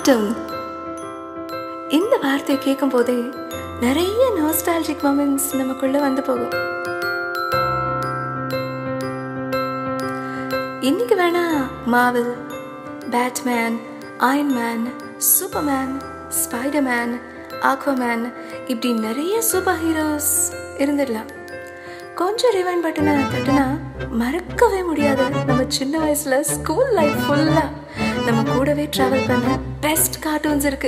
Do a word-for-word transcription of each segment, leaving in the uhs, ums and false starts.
cartoon. இந்த வார்த்தையை கேட்கும் போதே நிறைய நாஸ்டால்ஜிக் மொமெண்ட்ஸ் நமக்குள்ள வந்து போகும். இன்னைக்கு வேணா Marvel, Batman, Iron Man, Superman, Spiderman, Aquaman இப்படி நிறைய சூப்பர் ஹீரோஸ் இருந்துடலாம். கொஞ்சம் ரிவைண்ட் பட்டனை தட்டுனா மறக்கவே முடியாது நம்ம சின்ன வயசுல ஸ்கூல் லைஃப் ஃபுல்லா நம்ம கூடவே டிராவல் பண்ண பெஸ்ட் கார்ட்டூன்ஸ் இருக்கு.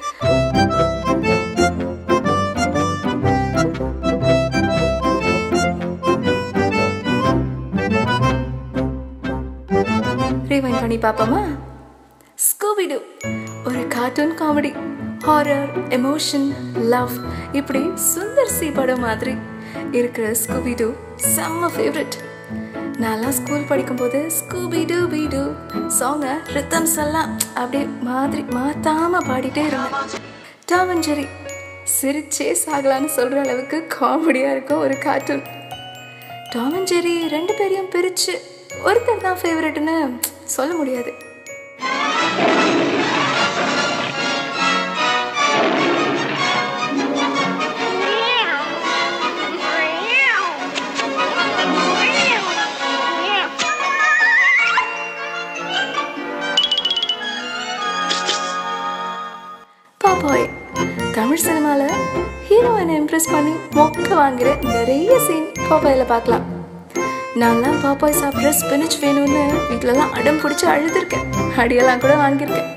ரிவைண்ட் பண்ணி பாப்போமா? ஸ்கூபி டூ ஒரு cartoon comedy, horror, emotion, love இப்படி சுந்தர் சி படம் மாதிரி இருக்கிற ஸ்கூபி டூ செம்ம ஃபேவரட். நான்லாம் ஸ்கூல் படிக்கும்போது ஸ்கூபி டூ பி டூ சாங்கை ரித்தம்ஸ் எல்லாம் அப்படியே மாதிரி மாத்தாம பாடிட்டே இருந்தேன். டாம் அண்ட் ஜெர்ரி சிரிச்சே சாகலான்னு சொல்ற அளவுக்கு காமெடியா இருக்கும் ஒரு கார்ட்டூன். டாம் அண்ட் ஜெர்ரி ரெண்டு பேரையும் பிரிச்சு ஒருத்தர் தான் ஃபேவரட்னு சொல்ல முடியாது. பாப்பாய் தமிழ் சினிமால ஹீரோயினை இம்ப்ரெஸ் பண்ணி மொக்க வாங்குற நிறைய சீன் பாப்பாயில பார்க்கலாம். நான்லாம் பாப்பாய் சாப்பிட்ற ஸ்பினச் வேணும்னு வீட்டிலலாம் அடம் பிடிச்சி அழுதுருக்கேன், அடியெல்லாம் கூட வாங்கியிருக்கேன்.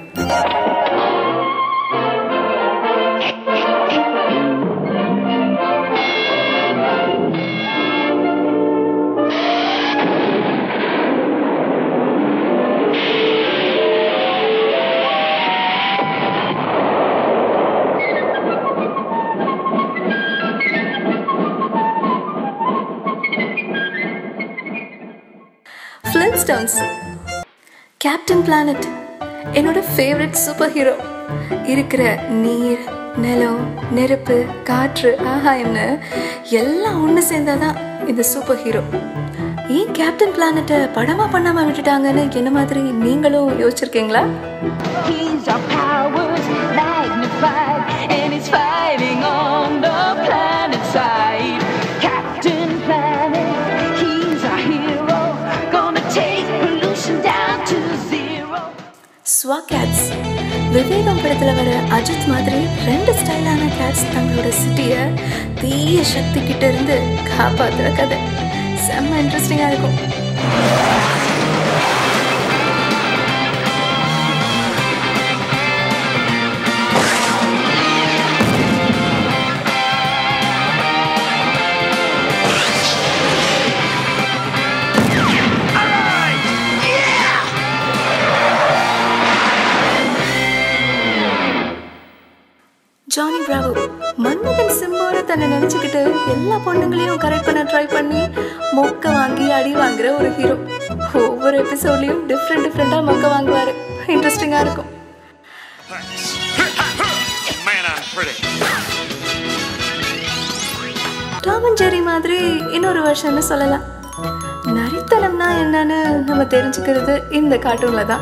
flinstones, கேப்டன் பிளானட் என்னோட ஃபேவரட் சூப்பர் ஹீரோ. இருக்கிற நீர், நிலம், நெருப்பு, காற்று, ஆகாயம்னு எல்லாம் ஒன்று சேர்ந்தாதான் இந்த சூப்பர் ஹீரோ. ஏன் கேப்டன் பிளானட்டை படமா பண்ணாம விட்டுட்டாங்கன்னு என்ன மாதிரி நீங்களும் யோசிச்சிருக்கீங்களா? ஸ்வாட் கேட்ஸ் விவேகம் படத்துல வர அஜித் மாதிரி ரெண்டு ஸ்டைலான கேட்ஸ் தங்களோட சிட்டியை தீய சக்தி கிட்ட இருந்து காப்பாத்துற கதை செம்ம இன்ட்ரெஸ்டிங்கா இருக்கும். ஜானி பிராவோ மன்மதன் சிம்போட தன்னை நினைச்சுக்கிட்டு எல்லா பொண்ணுங்களையும் கரெக்ட் பண்ண ட்ரை பண்ணி மொக்க வாங்கி அடி வாங்குற ஒரு ஹீரோ. ஒவ்வொரு எபிசோட்லயும் டிஃப்ரெண்ட் டிஃப்ரெண்டா மொக்க வாங்குவாரு, இன்ட்ரெஸ்டிங்கா இருக்கும். டாம் அண்ட் ஜெர்ரி மாதிரி இன்னொரு வருஷம்னு சொல்லலாம். நரித்தனம்னா என்னன்னு நம்ம தெரிஞ்சுக்கிறது இந்த கார்ட்டூன்ல தான்.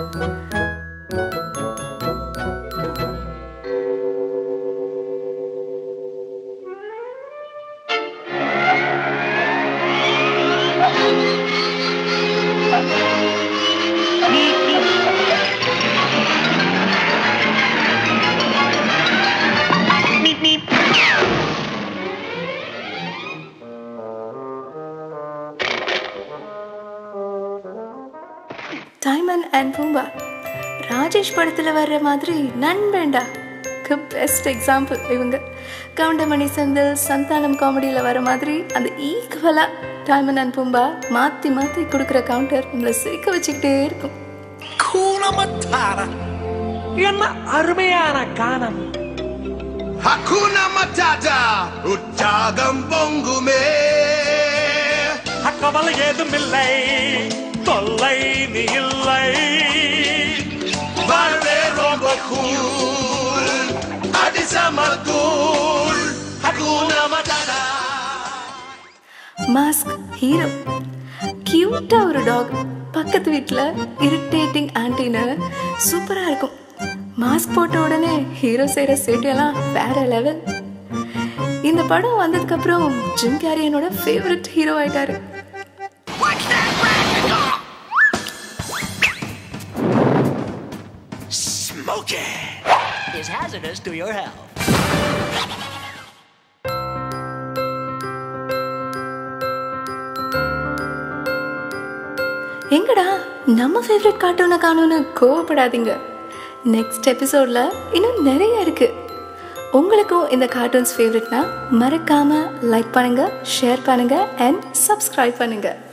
டைமன் அண்ட் பூம்பா ராஜேஷ் படத்துல வர்ற மாதிரி நண்பேண்டா பெஸ்ட் எக்ஸாம்பிள். இவங்க கவுண்டமணி செந்தில் சந்தானம் காமெடியில வர மாதிரி அந்த ஈக்குவலா டைமன் அண்ட் பூம்பா மாத்தி மாத்தி கொடுக்குற கவுண்டர் நம்மளை சிரிக்க வச்சுக்கிட்டே இருக்கும். என்ன அருமையான கானம். Hakuna Matata உற்சாகம் பொங்குமே, கவலை ஏதுமில்லை, தொல்லை நீ இல்லை, வாழ்வே ரொம்ப கூல், அதிசம cool. Hakuna Matata. Mask hero கியூட்டா ஒரு டாக், பக்கத்து வீட்டில் இரிட்டேட்டிங் ஆன்டின்னு சூப்பராக இருக்கும். மாஸ்க் போட்ட உடனே ஹீரோ செய்கிற சேட்டையெல்லாம் வேற லெவல். இந்த படம் வந்ததுக்கு அப்புறம் ஜிம் கேரி என்னோட ஃபேவரட் ஹீரோ ஆயிட்டாரு. Smoke it is hazardous to your health. எங்கடா நம்ம ஃபேவரட் கார்ட்டூனை காணும்னு கோவப்படாதீங்க. நெக்ஸ்ட் எபிசோட்ல இன்னும் நிறைய இருக்கு. உங்களுக்கும் இந்த கார்ட்டூன்ஸ் ஃபேவரட்னா மறக்காம லைக் பண்ணுங்க, ஷேர் பண்ணுங்க அண்ட் சப்ஸ்கிரைப் பண்ணுங்க.